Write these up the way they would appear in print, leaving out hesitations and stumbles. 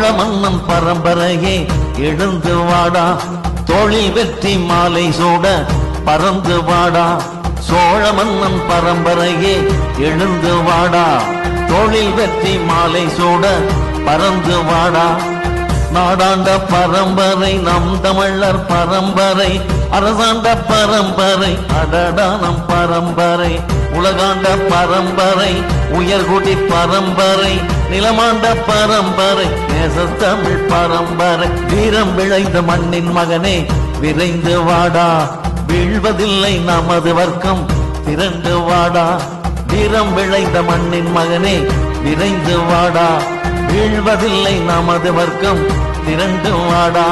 மன்னன் பரம்பரையே எழுந்து வாடா, தோளில் வெற்றி மாலை சூட பறந்து வாடா. சோழ மன்னன் பரம்பரையே எழுந்து வாடா, தோளில் வெற்றி மாலை சூட பறந்து வாடா. நாடாண்ட பரம்பரை நம் தமிழர் பரம்பரை, அரசாண்ட பரம்பரை அடடா நம் பரம்பரை. உலகாண்ட பரம்பரை உயர்குடி பரம்பரை, நிலமாண்ட பரம்பரை நேசத்தமிழ் பரம்பரை. வீரம் விளைந்த மண்ணின் மகனே விரைந்து வாடா, வீழ்வதில்லை நமது வர்க்கம் திரண்டு வாடா. வீரம் விளைந்த மண்ணின் மகனே விரைந்து வாடா, வீழ்வதில்லை நமது வர்க்கம் திரண்டு வாடா.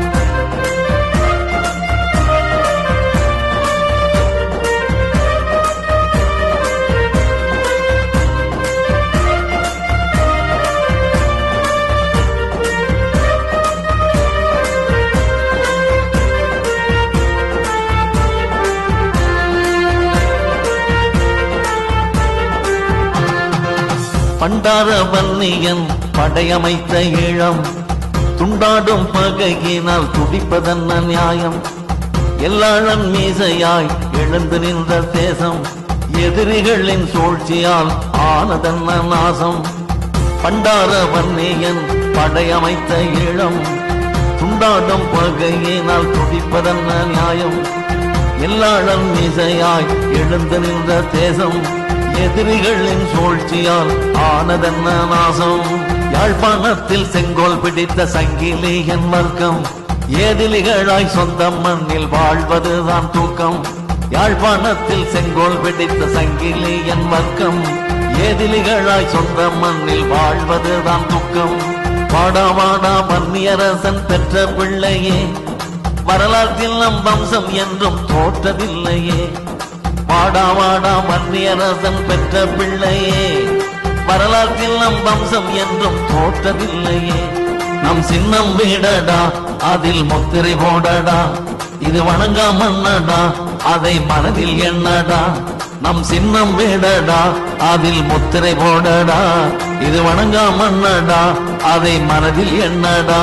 பண்டார வன்னியன் படையமைத்த ஈழம், துண்டாடும் பகையினால் துடிப்பதென்ன நியாயம். எல்லாளன் மீசையாய் எழுந்து நின்ற தேசம், எதிரிகளின் சூழ்ச்சியால் ஆனதென்ன நாசம். பண்டார வன்னியன் படையமைத்த ஈழம், துண்டாடும் பகையினால் துடிப்பதென்ன நியாயம். எல்லாளன் மீசையாய் எழுந்து நின்ற தேசம், எதிரிகளின் சூழ்ச்சியால் ஆனதென்ன நாசம். யாழ்ப்பாணத்தில் செங்கோல் பிடித்த சங்கிலியன் வர்க்கம், ஏதிலிகளாய் சொந்த மண்ணில் வாழ்வதுதான் தூக்கம். யாழ்ப்பாணத்தில் செங்கோல் பிடித்த சங்கிலியன் வர்க்கம், ஏதிலிகளாய் சொந்த மண்ணில் வாழ்வதுதான் துக்கம். வாடா வாடா வன்னியரசன் பெற்ற பிள்ளையே, வரலாற்றில் நம் வம்சம் என்றும் தோற்றதில்லையே. வாடா வாடா வன்னியரசன் பெற்ற பிள்ளையே, வரலாற்றில் நம் வம்சம் என்றும் தோற்றதில்லையே. நம் சின்னம் வீடடா, அதில் முத்திரை போடடா, இது வணங்கா மன்னடா, அதை மனதில் எண்ணடா. நம் சின்னம் வீடடா, அதில் முத்திரை போடடா, இது வணங்கா மன்னடா, அதை மனதில் எண்ணடா.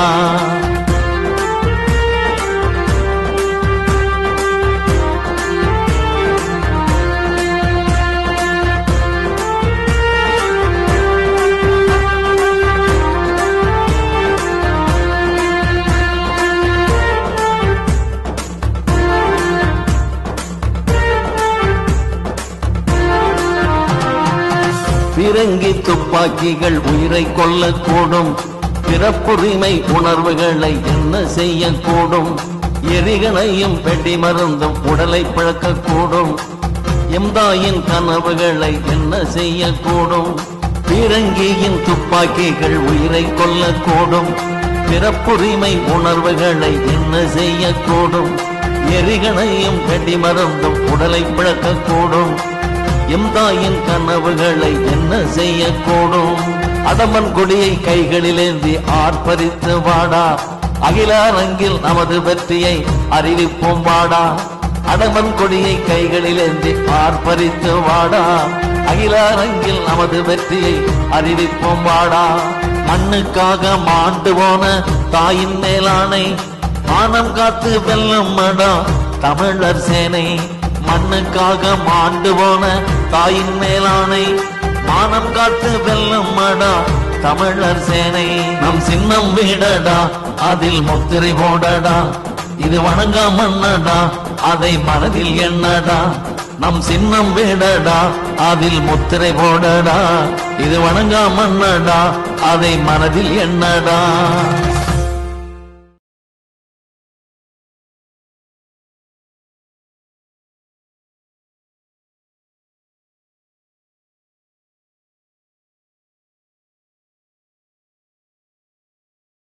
பீரங்கி துப்பாக்கிகள் உயிரை கொள்ளக்கூடும், பிறப்புரிமை உணர்வுகளை என்ன செய்யக்கூடும். எரிகளையும் வெடி மருந்தும் உடலை பிளக்கக்கூடும், எம்தாயின் கனவுகளை என்ன செய்யக்கூடும். பீரங்கியின் துப்பாக்கிகள் உயிரை கொள்ளக்கூடும், பிறப்புரிமை உணர்வுகளை என்ன செய்யக்கூடும். எரிகளையும் வெடி மருந்தும் உடலை பிளக்கக்கூடும், எம்தாயின் கனவுகளை என்ன செய்யக்கூடும். அடமன் கொடியை கைகளிலேந்தி ஆர்ப்பரித்து வாடா, அகிலாரங்கில் நமது வெற்றியை அறிவிப்போம் வாடா. அடமன் கொடியை கைகளிலேந்தி ஆர்ப்பரித்து வாடா, அகிலாரங்கில் நமது வெற்றியை அறிவிப்போம் வாடா. மண்ணுக்காக மாண்டு போன தாயின் மேலானை, மானம் காத்து வெல்லும் மடா தமிழர் சேனை. மண்ணுக்காக மாண்டு போன தாயின் மேலானை, மானம் காத்து வெல்லும் மடா தமிழர் சேனை. நம் சின்னம் வீடடா, அதில் முத்திரை போடடா, இது வணங்கா மன்னடா, அதை மனதில் எண்ணடா. நம் சின்னம் வீடடா, அதில் முத்திரை போடடா, இது வணங்கா மன்னடா, அதை மனதில் எண்ணடா.